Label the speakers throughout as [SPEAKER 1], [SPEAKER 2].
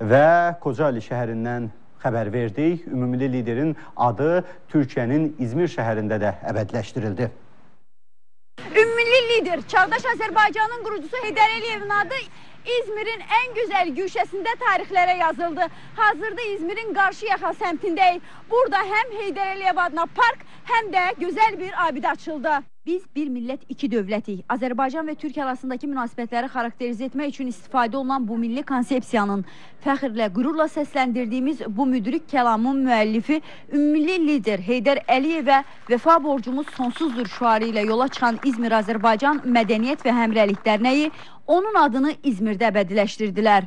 [SPEAKER 1] və Kocaeli şəhərindən xəbər verdik. Ümumilli liderin adı Türkiyənin İzmir şəhərində də əbədiləşdirildi.
[SPEAKER 2] Ümumilli lider, çağdaş Azərbaycanın qurucusu Heydər Əliyevin adı İzmir'in en güzel güşəsində tarixlərə yazıldı. Hazırda İzmir'in Qarşıyaka səmtindəyik. Burada hem Heydər Əliyev adına park, hem de güzel bir abidə açıldı. Biz bir millət, iki dövlətik. Azərbaycan və Türkiyə arasındakı münasibətləri xarakterizə etmək üçün istifadə olunan bu milli konsepsiyanın fəxrlə, qürurla səsləndirdiyimiz bu müdrik kəlamın müəllifi ümmilli lider Heydər Əliyevə vəfa borcumuz sonsuzdur şüarı ilə yola çıxan İzmir Azərbaycan Mədəniyyət və Həmrəylik Dərnəyi onun adını İzmirdə əbədiləşdirdilər.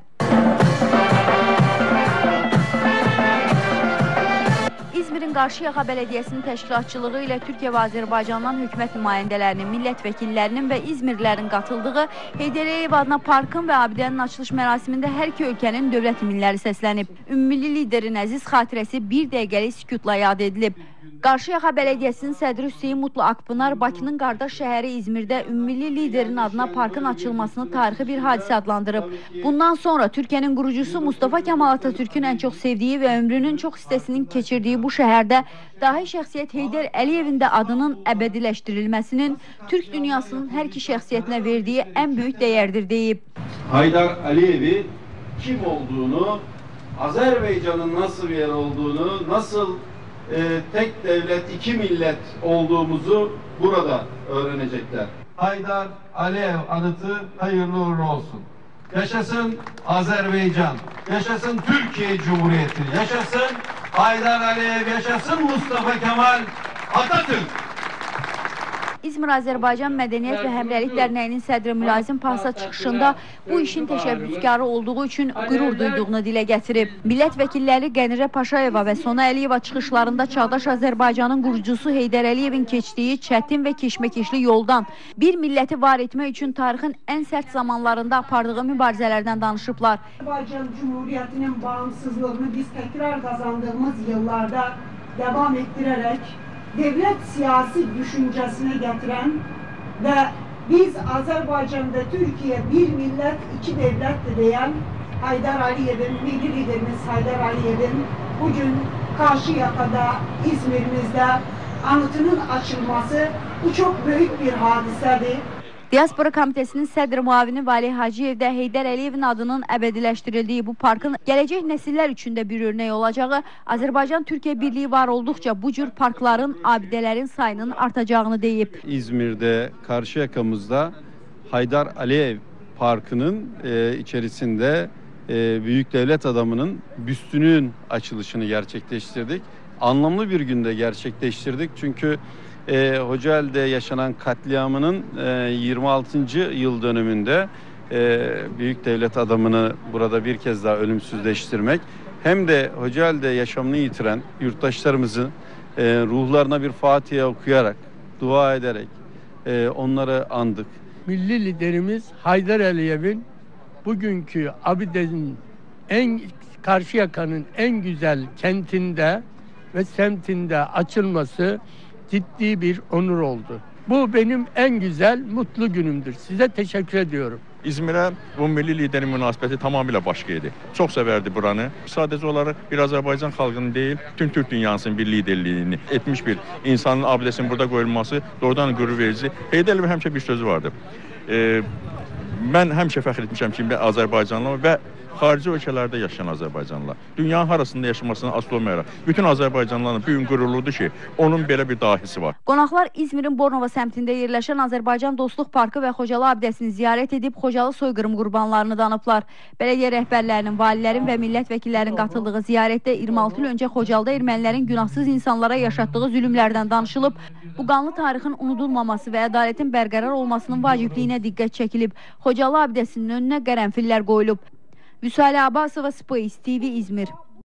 [SPEAKER 2] İzmir'in Qarşıyaka Bələdiyyəsinin təşkilatçılığı ilə Türkiyə və Azərbaycandan hökumət nümayəndələrinin, millət vəkillərinin və İzmirlilərin qatıldığı Heydər Əliyev adına parkın və abidənin açılış mərasimində hər iki ölkənin dövlət himnləri səslənib. Ümmilli liderin əziz xatirəsi bir dəqiqəlik sükutla yad edilib. Qarşıyaka Bələdiyyəsinin sədri Hüseyin Mutlu Akpınar Bakının qardaş şəhəri İzmirdə ümmilli liderin adına parkın açılmasını tarixi bir hadisə adlandırıb. Bundan sonra Türkiyənin qurucusu Mustafa Kemal Atatürk'ün ən çox sevdiyi və ömrünün çox hissəsinin keçirdiyi bu şəhərdə dahi şəxsiyyət Heydər Əliyevin də adının əbədiləşdirilməsinin Türk dünyasının hər iki şəxsiyyətinə verdiyi ən böyük dəyərdir deyib.
[SPEAKER 3] Heydər Əliyevi kim olduğunu, Azərbaycanın nasıl bir yer olduğunu, nasıl tek devlet, iki millet olduğumuzu burada öğrenecekler. Heydər Əliyev anıtı hayırlı uğurlu olsun. Yaşasın Azerbaycan, yaşasın Türkiye Cumhuriyeti, yaşasın Heydər Əliyev, yaşasın Mustafa Kemal Atatürk.
[SPEAKER 2] İzmir Azərbaycan Mədəniyyət və Həmrəylik Dərnəyinin sədri Mülazim Pasa çıxışında bu işin təşəbbüskarı olduğu üçün qürur duyduğunu dilə gətirib. Millət vəkilləri Qənirə Paşayeva və Sona Əliyeva çıxışlarında çağdaş Azərbaycanın qurucusu Heydər Əliyevin keçdiyi çətin və keşməkeşli yoldan bir milləti var etmək üçün tarixin ən sərt zamanlarında apardığı mübarizələrdən danışıblar.
[SPEAKER 4] Azərbaycan Cumhuriyetinin bağımsızlığını biz təkrar qazandığımız yıllarda devam etdirərək devlet siyasi düşüncesine getiren ve biz Azerbaycan'da Türkiye bir millet iki devlettir diyen Heydər Əliyevin, milli liderimiz Heydər Əliyevin bugün Qarşıyaka'da, İzmir'imizde anıtının açılması bu çok büyük bir hadisedir.
[SPEAKER 2] Diaspora Komitəsinin sədri müavini Valih Hacıyev də Heydər Əliyevin adının əbədiləşdirildiyi bu parkın gələcək nəsillər üçün də bir örnek olacağı, Azərbaycan-Türkiyə birliyi var olduqca bu cür parkların, abidələrin sayının artacağını deyib.
[SPEAKER 3] İzmir'de, Karşıyaka'mızda Heydər Əliyev Parkı'nın içerisinde büyük devlet adamının büstünün açılışını gerçekleştirdik. Anlamlı bir günde gerçekleştirdik çünkü Kocaeli'de yaşanan katliamının 26. yıl dönümünde büyük devlet adamını burada bir kez daha ölümsüzleştirmek hem de Kocaeli'de yaşamını yitiren yurttaşlarımızın ruhlarına bir Fatiha okuyarak, dua ederek onları andık.
[SPEAKER 5] Milli liderimiz Heydər Əliyevin bugünkü abidenin Karşıyaka'nın en güzel kentinde ve semtinde açılması ciddi bir onur oldu. Bu benim en güzel, mutlu günümdür. Size teşekkür ediyorum.
[SPEAKER 6] İzmir'e bu milli liderin münasibəti tamamilə başqa idi. Çox sevərdi buranı. Sadəcə olaraq bir Azərbaycan xalqının deyil, bütün Türk dünyasının bir liderliyini etmiş bir insanın abidəsinin burada qoyulması doğrudan qürur verici. Heydər Əliyevin həmişə bir sözü vardı. Mən həmişə fəxr etmişəm ki, Azərbaycanlı və xarici ölkələrdə yaşayan Azərbaycanlılar dünyanın harasında yaşamasına asılı olmayaraq bütün Azərbaycanlıların bu gün qürurludur ki, onun belə bir dahisi var.
[SPEAKER 2] Qonaqlar İzmir'in Bornova səmtində yerləşən Azərbaycan Dostluq Parkı və Xocalı abidəsini ziyarət edib Xocalı soyqırım qurbanlarını danıblar. Bələdiyyə rəhbərlərinin, valilərin və millət vəkillərinin qatıldığı ziyarətdə 26 il öncə Xocalıda ermənilərin günahsız insanlara yaşatdığı zülümlərdən danışılıb. Bu qanlı tarixin unudulmaması və ədalətin bərqərar olmasının vacibliyinə diqqət çəkilib. Xocalı abidəsinin önünə qərənfillər qoyulub. Vüsale Abbasova, Space TV, İzmir.